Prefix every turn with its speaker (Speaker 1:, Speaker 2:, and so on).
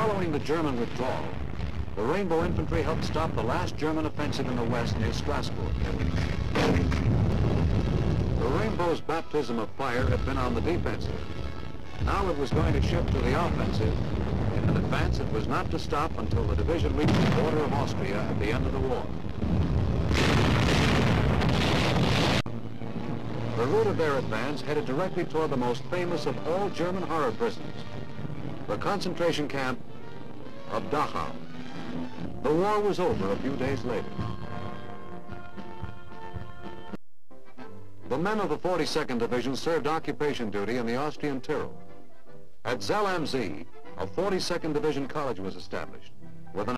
Speaker 1: Following the German withdrawal, the Rainbow Infantry helped stop the last German offensive in the west near Strasbourg. The Rainbow's baptism of fire had been on the defensive. Now it was going to shift to the offensive. In an advance, it was not to stop until the division reached the border of Austria at the end of the war. The route of their advance headed directly toward the most famous of all German horror prisons, the concentration camp of Dachau. The war was over a few days later. The men of the 42nd Division served occupation duty in the Austrian Tyrol. At Zell am See, a 42nd Division college was established.